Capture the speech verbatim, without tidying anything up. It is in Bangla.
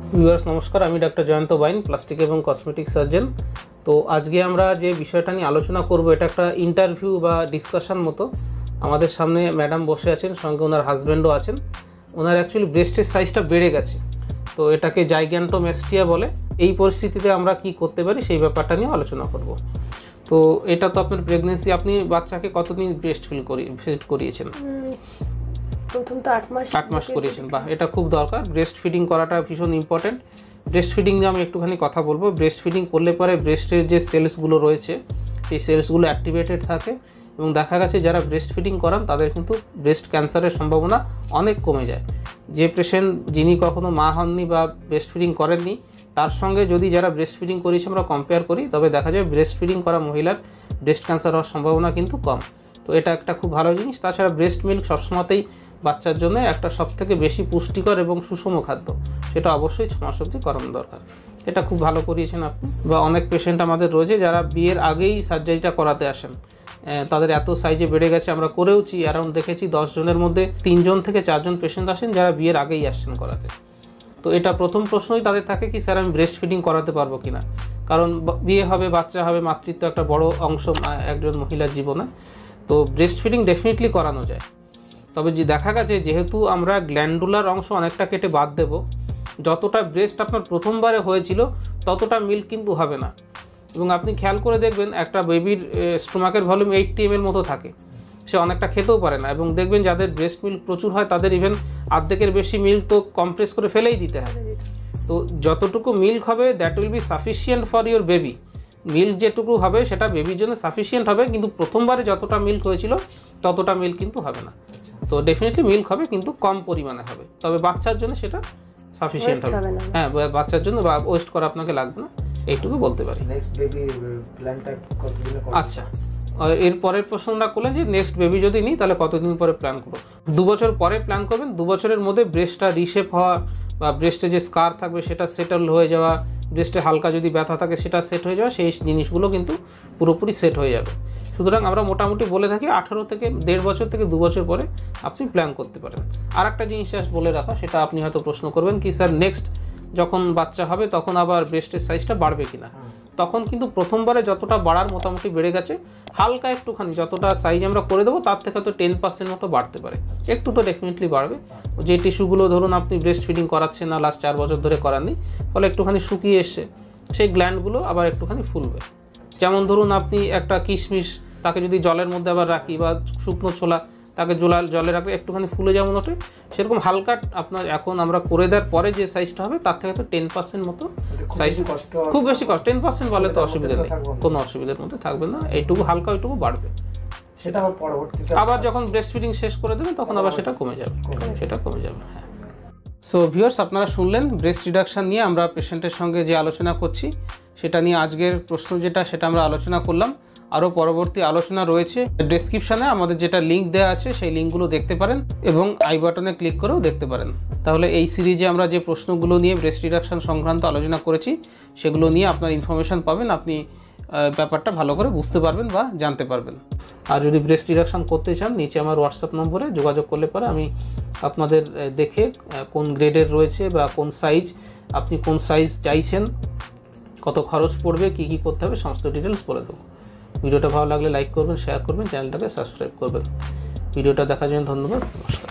ভিউয়ার্স নমস্কার, আমি ডাক্তার জয়ন্ত বাইন, প্লাস্টিক এবং কসমেটিক সার্জন। তো আজকে আমরা যে বিষয়টা নিয়ে আলোচনা করব এটা একটা ইন্টারভিউ বা ডিসকাশন মতো। আমাদের সামনে ম্যাডাম বসে আছেন, সঙ্গে ওনার হাজব্যান্ডও আছেন। ওনার অ্যাকচুয়ালি ব্রেস্টের সাইজটা বেড়ে গেছে, তো এটাকে জাইগ্যান্টোম্যাস্টিয়া বলে। এই পরিস্থিতিতে আমরা কি করতে পারি সেই ব্যাপারটা নিয়ে আলোচনা করব। তো এটা তো আপনার প্রেগনেন্সি, আপনি বাচ্চাকে কতদিন ব্রেস্ট ফিল করি ফিড করিয়েছেন? প্রথম তো আট মাস আট মাস করিয়েছেন। বাহ, এটা খুব দরকার। ব্রেস্ট ফিডিং করাটা ভীষণ ইম্পর্টেন্ট। ব্রেস্ট ফিডিং নিয়ে আমি একটুখানি কথা বলবো। ব্রেস্ট ফিডিং করলে পরে ব্রেস্টের যে সেলসগুলো রয়েছে সেই সেলসগুলো অ্যাক্টিভেটেড থাকে, এবং দেখা গেছে যারা ব্রেস্ট ফিডিং করান তাদের কিন্তু ব্রেস্ট ক্যান্সারের সম্ভাবনা অনেক কমে যায়। যে পেশেন্ট যিনি কখনো মা হননি বা ব্রেস্ট ফিডিং করেননি, তার সঙ্গে যদি যারা ব্রেস্ট ফিডিং করেছে আমরা কম্পেয়ার করি, তবে দেখা যায় ব্রেস্ট ফিডিং করা মহিলার ব্রেস্ট ক্যান্সার হওয়ার সম্ভাবনা কিন্তু কম। তো এটা একটা খুব ভালো জিনিস। তাছাড়া ব্রেস্ট মিল্ক সবসময়তেই বাচ্চার জন্য একটা সবথেকে বেশি পুষ্টিকর এবং সুষম খাদ্য, সেটা অবশ্যই ছ মাস অবধি করানো দরকার। এটা খুব ভালো করিয়েছেন আপনি। বা অনেক পেশেন্ট আমাদের রয়েছে যারা বিয়ের আগেই সার্জারিটা করাতে আসেন, তাদের এত সাইজে বেড়ে গেছে, আমরা করেওছি। অ্যারাউন্ড দেখেছি দশ জনের মধ্যে তিনজন থেকে চারজন পেশেন্ট আসেন যারা বিয়ের আগেই আসছেন করাতে। তো এটা প্রথম প্রশ্নই তাদের থাকে কি, স্যার আমি ব্রেস্ট ফিডিং করাতে পারবো কিনা? কারণ বিয়ে হবে, বাচ্চা হবে, মাতৃত্ব একটা বড় অংশ একজন মহিলার জীবনে। তো ব্রেস্ট ফিডিং ডেফিনেটলি করানো যায়। তবে যে দেখা গেছে যেহেতু আমরা গ্ল্যান্ডুলার অংশ অনেকটা কেটে বাদ দেব, যতটা ব্রেস্ট আপনার প্রথমবারে হয়েছিল ততটা মিল্ক কিন্তু হবে না। এবং আপনি খেয়াল করে দেখবেন একটা বেবির স্টোমাকের ভলিউম এইটটি এম এল মতো থাকে, সে অনেকটা খেতেও পারে না। এবং দেখবেন যাদের ব্রেস্ট মিল্ক প্রচুর হয় তাদের ইভেন অর্ধেকের বেশি মিল্ক তো কম্প্রেস করে ফেলেই দিতে হয়। তো যতটুকু মিল্ক হবে that will be sufficient for your baby. Milk যেটুকু হবে সেটা বেবির জন্য সাফিসিয়েন্ট হবে, কিন্তু প্রথমবারে যতটা মিল্ক হয়েছিল ততটা মিল্ক কিন্তু হবে না। তো ডেফিনেটলি মিল্ক হবে, কিন্তু কম পরিমাণে হবে। তবে বাচ্চার জন্য সেটা সাফিসিয়েন্ট হবে। হ্যাঁ, বাচ্চার জন্য বা ওয়েস্ট করা আপনাকে লাগবে না, এইটুকু বলতে পারি। নেক্সট বেবি প্ল্যানটা কতদিনে করব? আচ্ছা, এর পরের প্রশ্নটা করলেন যে নেক্সট বেবি যদি নিই তাহলে কতদিন পরে প্ল্যান করব। দু বছর পরে প্ল্যান করবেন। দু বছরের মধ্যে ব্রেস্টটা রিশেপ হওয়া বা ব্রেস্টে যে স্কার থাকবে সেটা সেটেল হয়ে যাওয়া, ব্রেস্টে হালকা যদি ব্যথা থাকে সেটা সেট হয়ে যাওয়া, সেই জিনিসগুলো কিন্তু পুরোপুরি সেট হয়ে যাবে। সুতরাং আমরা মোটামুটি বলে থাকি আঠারো থেকে দেড় বছর থেকে দু বছর পরে আপনি প্ল্যান করতে পারেন। আর একটা জিনিস বলে রাখা, সেটা আপনি হয়তো প্রশ্ন করবেন কি স্যার নেক্সট যখন বাচ্চা হবে তখন আবার ব্রেস্টের সাইজটা বাড়বে কিনা? তখন কিন্তু প্রথমবারে যতটা বাড়ার মোটামুটি বেড়ে গেছে, হালকা একটুখানি যতটা সাইজ আমরা করে দেবো তার থেকে তো টেন পার্সেন্ট মতো বাড়তে পারে, একটু তো ডেফিনেটলি বাড়বে। যে টিস্যুগুলো ধরুন আপনি ব্রেস্ট ফিডিং করাচ্ছেন না, লাস্ট চার বছর ধরে করাননি, ফলে একটুখানি শুকিয়ে এসছে, সেই গ্ল্যান্ডগুলো আবার একটুখানি ফুলবে। যেমন ধরুন আপনি একটা কিশমিশ তাকে যদি জলের মধ্যে আবার রাখি, বা শুকনো ছোলা তাকে জল জলে রাখলে একটুখানি ফুলে যেমন ওঠে, সেরকম হালকা আপনার এখন আমরা করে দেওয়ার পরে যে সাইজটা হবে তার থেকে তো টেন পার্সেন্ট মতো সাইজ, খুব বেশি কষ্ট টেন পার্সেন্ট বলে তো অসুবিধা নেই, কোনো অসুবিধার মধ্যে থাকবে না। এইটুকু হালকা ওইটুকু বাড়বে, সেটা আবার পরবর্তীতে আবার যখন ব্রেস্ট ফিডিং শেষ করে দেবেন তখন আবার সেটা কমে যাবে, সেটা কমে যাবে। হ্যাঁ। সো ভিউয়ার্স, আপনারা শুনলেন ব্রেস্ট রিডাকশান নিয়ে আমরা পেশেন্টের সঙ্গে যে আলোচনা করছি সেটা নিয়ে আজকের প্রশ্ন যেটা সেটা আমরা আলোচনা করলাম। আরও পরবর্তী আলোচনা রয়েছে, ডেসক্রিপশানে আমাদের যেটা লিঙ্ক দেওয়া আছে সেই লিঙ্কগুলো দেখতে পারেন, এবং আই বাটনে ক্লিক করেও দেখতে পারেন। তাহলে এই সিরিজে আমরা যে প্রশ্নগুলো নিয়ে ব্রেস্ট রিডাকশান সংক্রান্ত আলোচনা করেছি সেগুলো নিয়ে আপনার ইনফরমেশান পাবেন, আপনি ব্যাপারটা ভালো করে বুঝতে পারবেন বা জানতে পারবেন। আর যদি ব্রেস্ট রিডাকশান করতে চান, নিচে আমার হোয়াটসঅ্যাপ নম্বরে যোগাযোগ করলে পরে আমি আপনাদের দেখে কোন গ্রেডের রয়েছে বা কোন সাইজ, আপনি কোন সাইজ চাইছেন, কত খরচ পড়বে, কী কী করতে হবে, সমস্ত ডিটেলস বলে দেবো। ভিডিওটা ভালো লাগলে লাইক করবেন, শেয়ার করবেন, চ্যানেলটাকে সাবস্ক্রাইব করবেন। ভিডিওটা দেখার জন্য ধন্যবাদ, নমস্কার।